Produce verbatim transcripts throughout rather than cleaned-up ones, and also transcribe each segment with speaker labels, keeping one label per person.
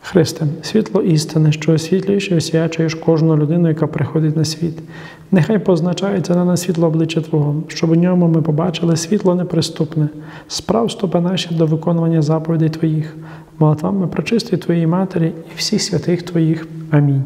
Speaker 1: Христе, світло істини, що освітлюєш і освячуєш кожну людину, яка приходить на світ. Нехай позначається на нас світло обличчя Твого, щоб у ньому ми побачили світло неприступне, справ стопи наші до виконування заповідей Твоїх, молитвами пречистої Твоєї Матері і всіх святих Твоїх. Амінь.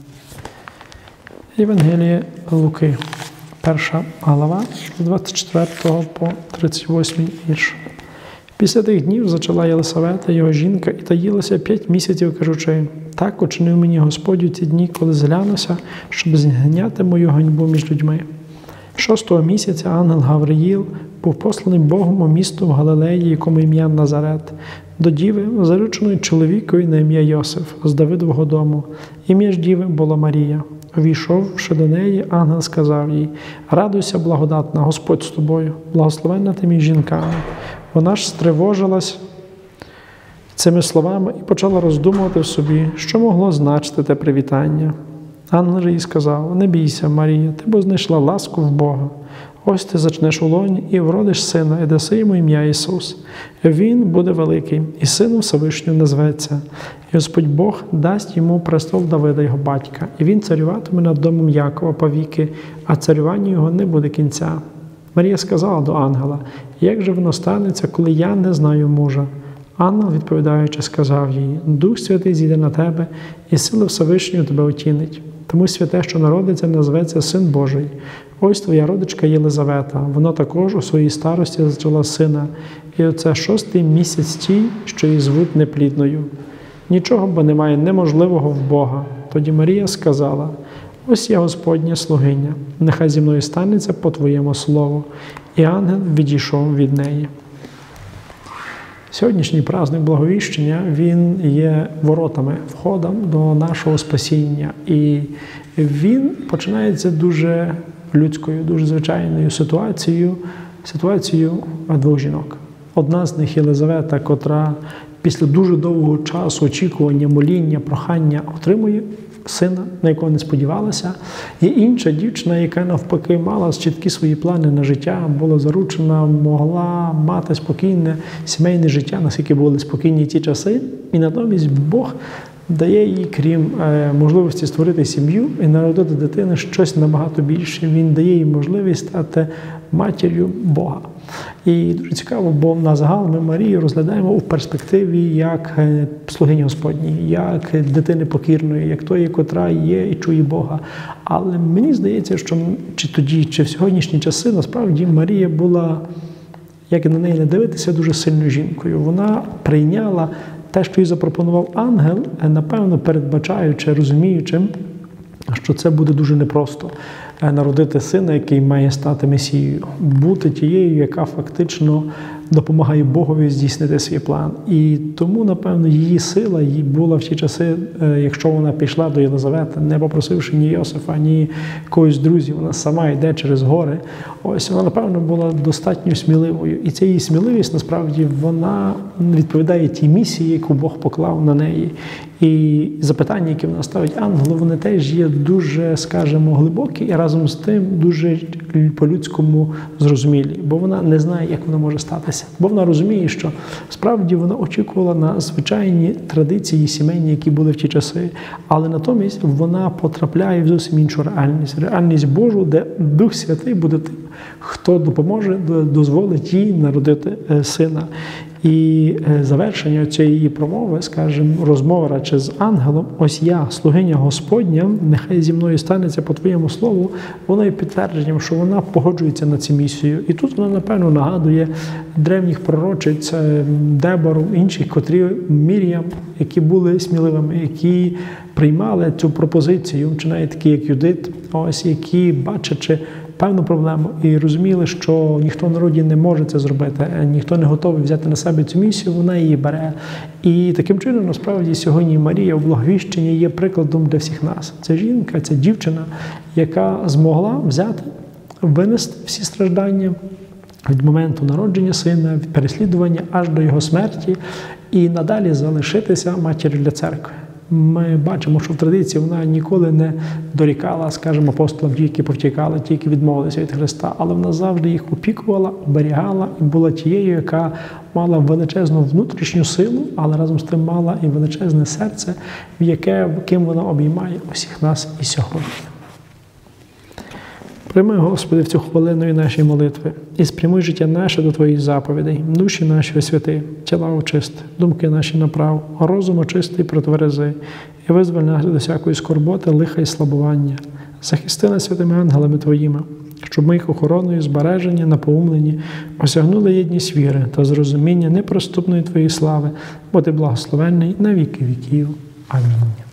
Speaker 1: Євангеліє Луки, перша глава, з двадцять четвертого по тридцять восьмий вірш. Після тих днів зачала Єлисавета, його жінка, і таїлася п'ять місяців, кажучи: «Так учинив мені Господь у ті дні, коли зглянуся, щоб зняти мою ганьбу між людьми». Шостого місяця ангел Гавриїл був посланий Богом у місто в Галилеї, якому ім'я Назарет, до діви, зарученої чоловікові на ім'я Йосиф, з Давидового дому. Ім'я ж діви було Марія. Увійшовши до неї, ангел сказав їй: «Радуйся, благодатна, Господь з тобою, благословенна ти між жінками». Вона ж стривожилась цими словами і почала роздумувати в собі, що могло значити те привітання. Ангел же їй сказав: «Не бійся, Марія, ти бо знайшла ласку в Бога. Ось ти зачнеш у лоні і вродиш сина, і даси йому ім'я Ісус. Він буде великий, і сином Всевишнього назветься. І Господь Бог дасть йому престол Давида, його батька, і він царюватиме над домом Якова повіки, а царюванню його не буде кінця». Марія сказала до ангела: «Як же воно станеться, коли я не знаю мужа?» Ангел, відповідаючи, сказав їй: «Дух Святий зійде на тебе, і сила Всевишнього тебе отінить. Тому святе, що народиться, назветься Син Божий. Ось твоя родичка Єлизавета, вона також у своїй старості зачала сина, і оце шостий місяць тій, що її звуть неплідною. Нічого бо немає неможливого в Бога». Тоді Марія сказала: «Ось я Господня слугиня, нехай зі мною станеться по Твоєму слову». І ангел відійшов від неї. Сьогоднішній праздник Благовіщення, він є воротами, входом до нашого спасіння. І він починається дуже людською, дуже звичайною ситуацією, ситуацією двох жінок. Одна з них Єлизавета, котра після дуже довгого часу очікування, моління, прохання отримує сина, на якого не сподівалася, і інша дівчина, яка навпаки мала чіткі свої плани на життя, була заручена, могла мати спокійне сімейне життя, наскільки були спокійні ті часи, і натомість Бог дає їй, крім е, можливості створити сім'ю і народити дитину, щось набагато більше. Він дає їй можливість стати матір'ю Бога. І дуже цікаво, бо на загал ми Марію розглядаємо у перспективі як слугині Господній, як дитини покірної, як тої, котра є і чує Бога. Але мені здається, що чи тоді, чи в сьогоднішні часи, насправді Марія була, як і на неї не дивитися, дуже сильною жінкою. Вона прийняла те, що їй запропонував ангел, напевно, передбачаючи, розуміючи, що це буде дуже непросто народити сина, який має стати Месією, бути тією, яка фактично допомагає Богові здійснити свій план. І тому, напевно, її сила їй була в ті часи, якщо вона пішла до Єлизавети, не попросивши ні Йосифа, ні когось з друзів, вона сама йде через гори. Ось вона, напевно, була достатньо сміливою. І ця її сміливість, насправді, вона відповідає тій місії, яку Бог поклав на неї. І запитання, які вона ставить ангелу, вони теж є дуже, скажімо, глибокі і разом з тим дуже по-людському зрозумілі. Бо вона не знає, як воно може статися. Бо вона розуміє, що справді вона очікувала на звичайні традиції сімейні, які були в ті часи. Але натомість вона потрапляє в зовсім іншу реальність. Реальність Божу, де Дух Святий буде тим, хто допоможе, дозволить їй народити сина. І завершення цієї її промови, скажімо, розмова радше з ангелом: «Ось я, слугиня Господня, нехай зі мною станеться по Твоєму слову», воно є підтвердженням, що вона погоджується на цю місію. І тут вона, напевно, нагадує древніх пророчиць Дебору, інших, котрі Мір'ям, які були сміливими, які приймали цю пропозицію, чи навіть такі, як Юдит, ось, які, бачачи певну проблему і розуміли, що ніхто в народі не може це зробити, ніхто не готовий взяти на себе цю місію, вона її бере. І таким чином, насправді, сьогодні Марія у Благовіщенні є прикладом для всіх нас. Це жінка, це дівчина, яка змогла взяти, винести всі страждання від моменту народження сина, від переслідування аж до його смерті і надалі залишитися матір'ю для церкви. Ми бачимо, що в традиції вона ніколи не дорікала, скажімо, апостолам, ті, які повтікали, ті, які відмовилися від Христа, але вона завжди їх опікувала, оберігала і була тією, яка мала величезну внутрішню силу, але разом з тим мала і величезне серце, в яке, ким вона обіймає усіх нас і сьогодні. Прийми, Господи, в цю хвилину і наші молитви, і спрямуй життя наше до Твоїх заповідей, душі наші освяти, тіла очисти, думки наші направ, розум очисти і протверези, і визволь нас від всякої скорботи, лиха і слабування. Захисти нас святими ангелами Твоїми, щоб ми їх охороною, збережені, напоумлені, осягнули єдність віри та зрозуміння неприступної Твоєї слави, бо Ти благословенний на віки віків. Амінь.